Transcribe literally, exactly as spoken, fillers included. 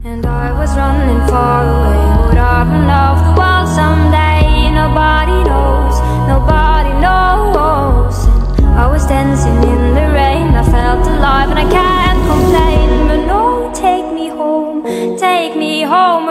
And I was running far away. Would I run off the world someday? Nobody knows, nobody knows. And I was dancing in the rain. I felt alive and I can't complain. But no, take me home, take me home.